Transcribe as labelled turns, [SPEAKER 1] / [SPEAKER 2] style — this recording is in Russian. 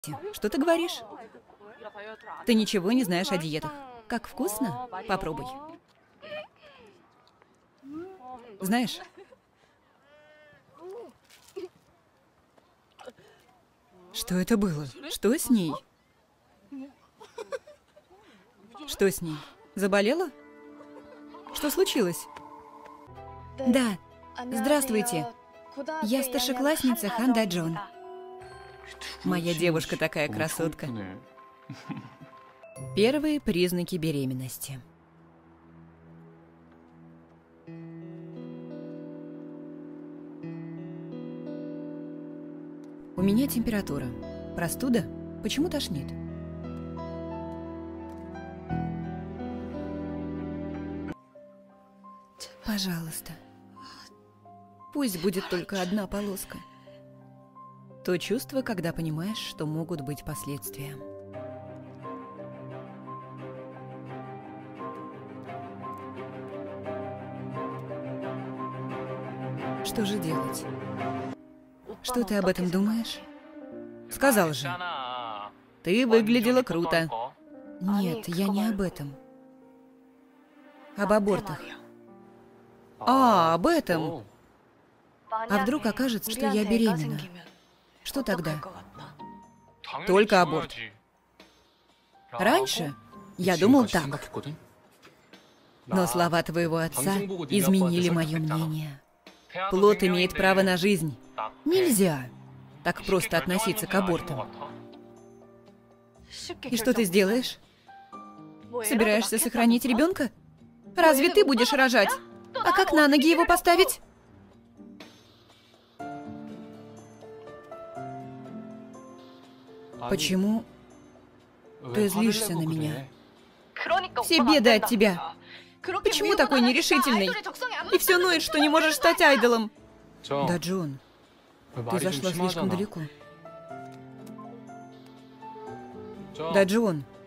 [SPEAKER 1] Что ты говоришь? Ты ничего не знаешь о диетах. Как вкусно? Попробуй. Знаешь, что это было? Что с ней? Что с ней? Заболела? Что случилось? Да. Здравствуйте. Я старшеклассница Хан Да-джон. Моя девушка такая красотка. Первые признаки беременности. У меня температура. Простуда? Почему тошнит? Пожалуйста. Пусть будет только одна полоска. То чувство, когда понимаешь, что могут быть последствия. Что же делать? Что ты об этом думаешь? Сказал же. Ты выглядела круто. Нет, я не об этом. Об абортах. Об этом. А вдруг окажется, что я беременна? Что тогда? Только аборт. Раньше я думал так. Но слова твоего отца изменили мое мнение. Плод имеет право на жизнь. Нельзя так просто относиться к абортам. И что ты сделаешь? Собираешься сохранить ребенка? Разве ты будешь рожать? А как на ноги его поставить? Почему ты злишься на меня? Все беды от тебя. Почему такой нерешительный? И все ноет, что не можешь стать айдолом. Да, Джон, ты зашла слишком далеко. Да, Джон,